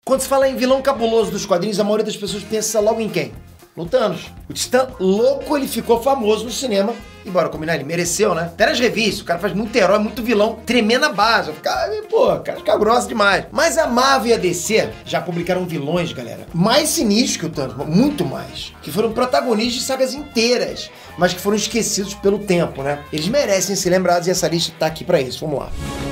Quando se fala em vilão cabuloso dos quadrinhos, a maioria das pessoas pensa logo em quem? No Thanos. O Titã louco, ele ficou famoso no cinema. E bora combinar, ele mereceu, né? Até nas revistas, o cara faz muito herói, muito vilão, tremenda base. O cara fica grosso demais. Mas a Marvel e a DC já publicaram vilões, galera, mais sinistros que o Thanos, muito mais. Que foram protagonistas de sagas inteiras, mas que foram esquecidos pelo tempo, né? Eles merecem ser lembrados e essa lista tá aqui pra isso. Vamos lá.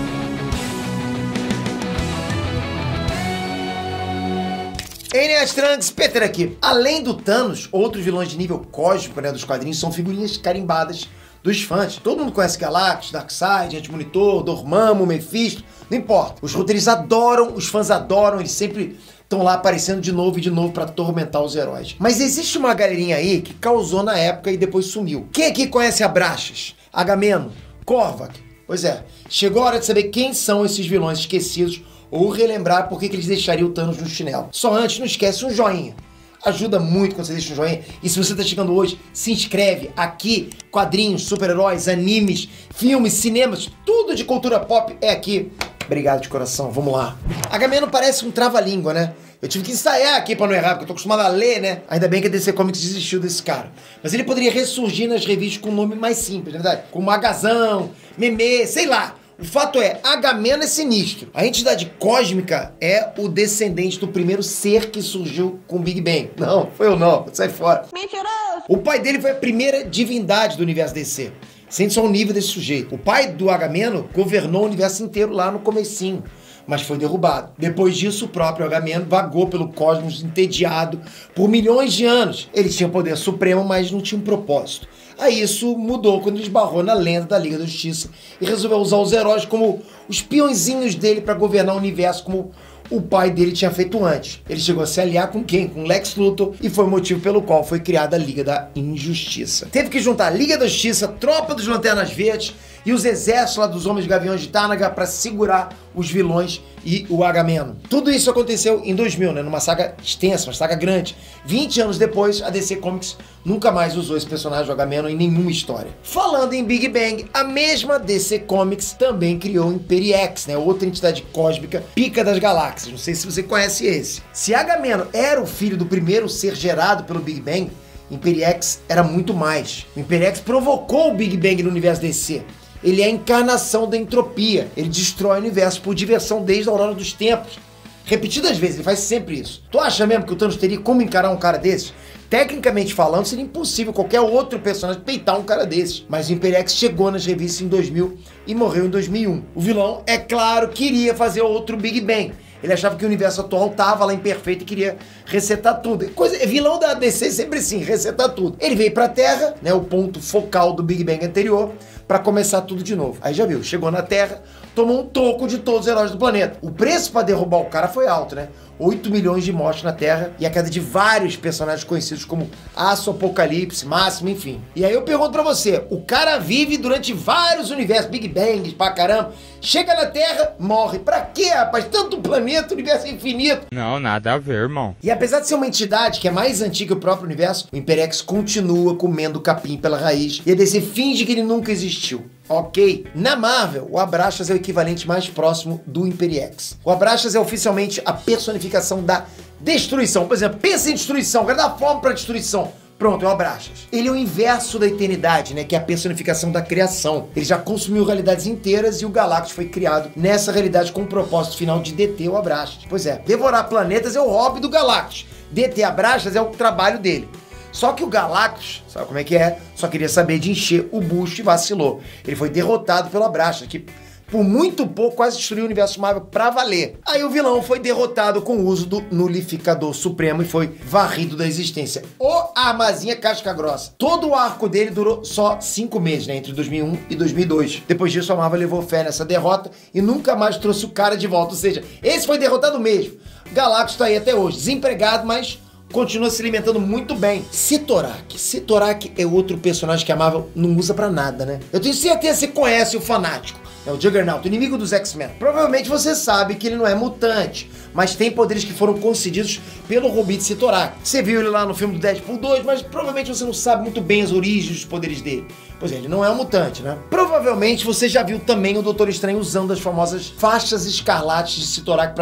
Enéas Trunks, Peter aqui. Além do Thanos, outros vilões de nível cósmico, né, dos quadrinhos são figurinhas carimbadas dos fãs. Todo mundo conhece Galactus, Darkseid, Anti-Monitor, Dormammu, Mephisto, não importa. Os roteiristas adoram, os fãs adoram, eles sempre estão lá aparecendo de novo e de novo pra atormentar os heróis. Mas existe uma galerinha aí que causou na época e depois sumiu. Quem aqui conhece Abraxas, Agamemnon, Korvac? Pois é, chegou a hora de saber quem são esses vilões esquecidos ou relembrar por que eles deixariam o Thanos no chinelo. Só antes, não esquece um joinha. Ajuda muito quando você deixa um joinha. E se você tá chegando hoje, se inscreve aqui. Quadrinhos, super-heróis, animes, filmes, cinemas, tudo de cultura pop é aqui. Obrigado de coração, vamos lá. Agamemnon parece um trava-língua, né? Eu tive que ensaiar aqui pra não errar, porque eu tô acostumado a ler, né? Ainda bem que a DC Comics desistiu desse cara. Mas ele poderia ressurgir nas revistas com um nome mais simples, na verdade. Com Magazão, Meme, sei lá. O fato é, Agamemnon é sinistro. A entidade cósmica é o descendente do primeiro ser que surgiu com o Big Bang. Não, foi eu não, sai fora. Mentiroso! O pai dele foi a primeira divindade do universo DC. Sente só o nível desse sujeito. O pai do Agamemnon governou o universo inteiro lá no comecinho, mas foi derrubado. Depois disso, o próprio Agamemnon vagou pelo cosmos entediado por milhões de anos. Ele tinha poder supremo, mas não tinha um propósito. Aí isso mudou quando ele esbarrou na lenda da Liga da Justiça e resolveu usar os heróis como os peõezinhos dele para governar o universo como o pai dele tinha feito antes. Ele chegou a se aliar com quem? Com Lex Luthor, e foi o motivo pelo qual foi criada a Liga da Injustiça. Teve que juntar a Liga da Justiça, Tropa dos Lanternas Verdes e os exércitos lá dos Homens Gaviões de Tanagar para segurar os vilões e o Agamemnon. Tudo isso aconteceu em 2000, né? Numa saga extensa, uma saga grande. 20 anos depois, a DC Comics nunca mais usou esse personagem, o Agamemnon, em nenhuma história. Falando em Big Bang, a mesma DC Comics também criou o Imperiex, né? Outra entidade cósmica, pica das galáxias. Não sei se você conhece esse. Se Agamemnon era o filho do primeiro ser gerado pelo Big Bang, Imperiex era muito mais. O Imperiex provocou o Big Bang no universo DC. Ele é a encarnação da entropia. Ele destrói o universo por diversão desde a aurora dos tempos. Repetidas vezes, ele faz sempre isso. Tu acha mesmo que o Thanos teria como encarar um cara desses? Tecnicamente falando, seria impossível qualquer outro personagem peitar um cara desses. Mas o Imperiex chegou nas revistas em 2000 e morreu em 2001. O vilão, é claro, queria fazer outro Big Bang. Ele achava que o universo atual tava lá imperfeito e queria resetar tudo. Vilão da DC sempre assim, resetar tudo. Ele veio pra Terra, né, o ponto focal do Big Bang anterior, pra começar tudo de novo. Aí já viu, chegou na Terra, tomou um toco de todos os heróis do planeta. O preço pra derrubar o cara foi alto, né? 8 milhões de mortes na Terra e a queda de vários personagens conhecidos como Aço, Apocalipse, Máximo, enfim. E aí eu pergunto pra você, o cara vive durante vários universos, Big Bangs, pra caramba, chega na Terra, morre. Pra quê, rapaz? Tanto planeta, universo infinito. Não, nada a ver, irmão. E apesar de ser uma entidade que é mais antiga que o próprio universo, o Imperiex continua comendo capim pela raiz e a DC finge que ele nunca existiu. Ok. Na Marvel, o Abraxas é o equivalente mais próximo do Imperiex. O Abraxas é oficialmente a personificação da destruição. Por exemplo, pensa em destruição, o cara dá fome pra destruição. Pronto, é o Abraxas. Ele é o inverso da eternidade, né? Que é a personificação da criação. Ele já consumiu realidades inteiras e o Galactus foi criado nessa realidade com o propósito final de deter o Abraxas. Pois é, devorar planetas é o hobby do Galactus. Deter Abraxas é o trabalho dele. Só que o Galactus, sabe como é que é? Só queria saber de encher o bucho e vacilou. Ele foi derrotado pelo Abraxas, que por muito pouco quase destruiu o universo Marvel pra valer. Aí o vilão foi derrotado com o uso do Nulificador Supremo e foi varrido da existência. Ô armazinha casca grossa. Todo o arco dele durou só 5 meses, né? Entre 2001 e 2002. Depois disso a Marvel levou fé nessa derrota e nunca mais trouxe o cara de volta. Ou seja, esse foi derrotado mesmo. Galactus tá aí até hoje, desempregado, mas continua se alimentando muito bem. Sitorak. Sitorak é outro personagem que a Marvel não usa pra nada, né? Eu tenho certeza que você conhece o Fanático. É o Juggernaut, o inimigo dos X-Men. Provavelmente você sabe que ele não é mutante, mas tem poderes que foram concedidos pelo Robit Sitorak. Você viu ele lá no filme do Deadpool 2, mas provavelmente você não sabe muito bem as origens dos poderes dele. Pois é, ele não é um mutante, né? Provavelmente você já viu também o Doutor Estranho usando as famosas faixas escarlates de Sitorak pra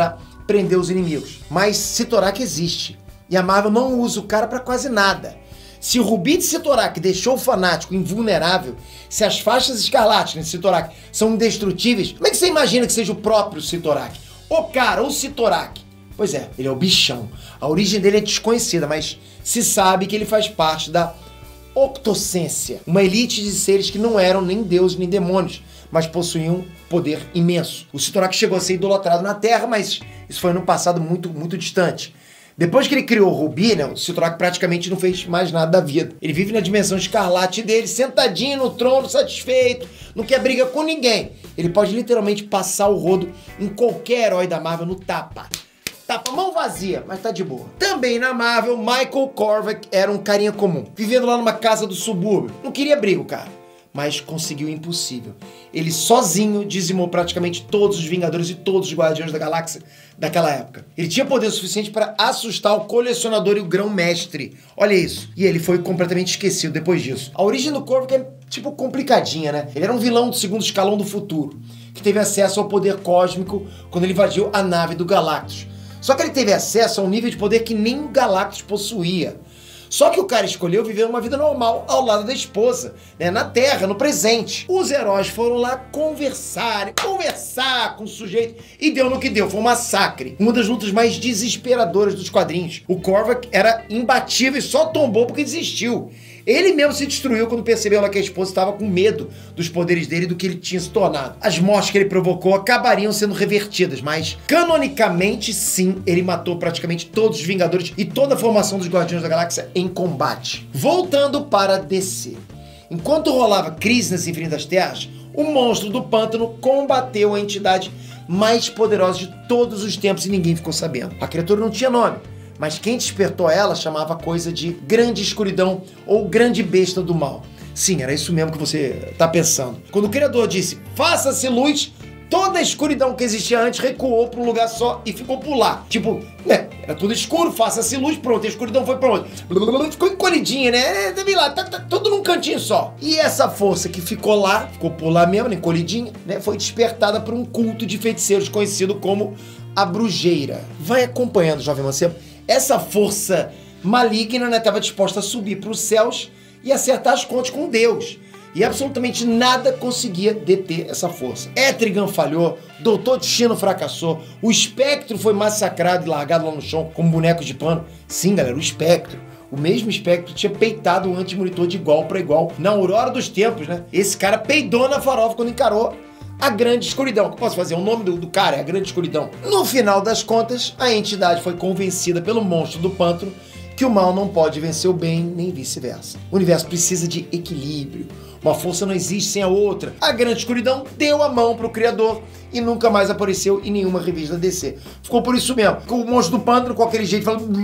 prender os inimigos. Mas Cyttorak existe. E a Marvel não usa o cara pra quase nada. Se o Rubi de Cyttorak deixou o fanático invulnerável, se as faixas escarlates de Cyttorak são indestrutíveis, como é que você imagina que seja o próprio Cyttorak? O cara, o Cyttorak. Pois é, ele é o bichão. A origem dele é desconhecida, mas se sabe que ele faz parte da Octocência, uma elite de seres que não eram nem deuses nem demônios, mas possuíam poder imenso. O Cyttorak chegou a ser idolatrado na Terra, mas isso foi no passado muito distante. Depois que ele criou o Rubi, né, o Cyttorak praticamente não fez mais nada da vida. Ele vive na dimensão escarlate dele, sentadinho no trono, satisfeito, não quer briga com ninguém. Ele pode literalmente passar o rodo em qualquer herói da Marvel no tapa. Tapa, mão vazia, mas tá de boa. Também na Marvel, Michael Korvac era um carinha comum, vivendo lá numa casa do subúrbio. Não queria briga, o cara, mas conseguiu o impossível. Ele sozinho dizimou praticamente todos os Vingadores e todos os Guardiões da Galáxia daquela época. Ele tinha poder suficiente para assustar o Colecionador e o Grão-Mestre. Olha isso. E ele foi completamente esquecido depois disso. A origem do Korvac é tipo complicadinha, né? Ele era um vilão do segundo escalão do futuro, que teve acesso ao poder cósmico quando ele invadiu a nave do Galactus. Só que ele teve acesso a um nível de poder que nem o Galactus possuía. Só que o cara escolheu viver uma vida normal ao lado da esposa, né, na Terra, no presente. Os heróis foram lá conversar com o sujeito e deu no que deu, foi um massacre. Uma das lutas mais desesperadoras dos quadrinhos. O Korvac era imbatível e só tombou porque desistiu. Ele mesmo se destruiu quando percebeu lá que a esposa estava com medo dos poderes dele e do que ele tinha se tornado. As mortes que ele provocou acabariam sendo revertidas, mas canonicamente sim, ele matou praticamente todos os Vingadores e toda a formação dos Guardiões da Galáxia em combate. Voltando para DC. Enquanto rolava crise nas Infinitas Terras, o monstro do pântano combateu a entidade mais poderosa de todos os tempos e ninguém ficou sabendo. A criatura não tinha nome, mas quem despertou ela chamava a coisa de Grande Escuridão ou Grande Besta do Mal. Sim, era isso mesmo que você tá pensando. Quando o Criador disse, faça-se luz, toda a escuridão que existia antes recuou para um lugar só e ficou por lá. Tipo, né, era tudo escuro, faça-se luz, pronto, a escuridão foi pra onde? Ficou encolhidinha, né? Deve lá, tá tudo num cantinho só. E essa força que ficou lá, ficou por lá mesmo, né, encolhidinha, né, foi despertada por um culto de feiticeiros conhecido como a Brujeira. Vai acompanhando, jovem mancebo. Essa força maligna, né, estava disposta a subir para os céus e acertar as contas com Deus. E absolutamente nada conseguia deter essa força. Etrigan falhou, Doutor Destino fracassou, o Espectro foi massacrado e largado lá no chão como boneco de pano. Sim, galera, o Espectro. O mesmo Espectro tinha peitado o antimonitor de igual para igual na aurora dos tempos, né? Esse cara peidou na farofa quando encarou a Grande Escuridão. O que eu posso fazer? O nome do cara é a Grande Escuridão. No final das contas, a entidade foi convencida pelo monstro do pântano que o mal não pode vencer o bem, nem vice-versa. O universo precisa de equilíbrio. Uma força não existe sem a outra. A Grande Escuridão deu a mão pro Criador e nunca mais apareceu em nenhuma revista da DC. Ficou por isso mesmo. O monstro do pântano, com aquele jeito, falando...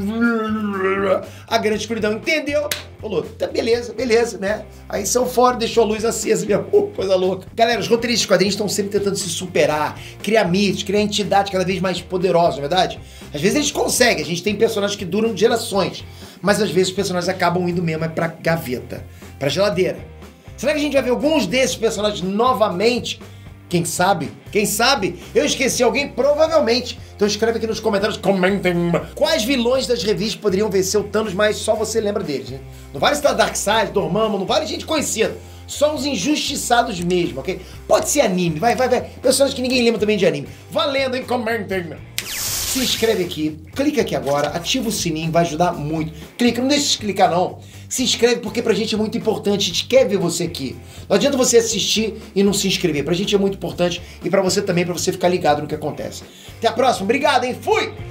A Grande Escuridão entendeu, falou, tá, beleza, né? Aí saiu fora, deixou a luz acesa, minha coisa louca. Galera, os roteiristas de quadrinhos estão sempre tentando se superar, criar mitos, criar entidades cada vez mais poderosas, não é verdade? Às vezes eles conseguem, a gente tem personagens que duram gerações, mas às vezes os personagens acabam indo mesmo pra gaveta, pra geladeira. Será que a gente vai ver alguns desses personagens novamente? Quem sabe? Quem sabe? Eu esqueci alguém? Provavelmente. Então escreve aqui nos comentários, comentem. Quais vilões das revistas poderiam vencer o Thanos, mas só você lembra deles, né? Não vale estar Darkseid, Dormammu, não vale gente conhecida. Só os injustiçados mesmo, ok? Pode ser anime, vai. Personagens que ninguém lembra também de anime. Valendo, hein? Comentem. Se inscreve aqui, clica aqui agora, ativa o sininho, vai ajudar muito. Clica, não deixa de clicar não. Se inscreve porque pra gente é muito importante, a gente quer ver você aqui. Não adianta você assistir e não se inscrever, pra gente é muito importante e pra você também, pra você ficar ligado no que acontece. Até a próxima, obrigado, hein? Fui!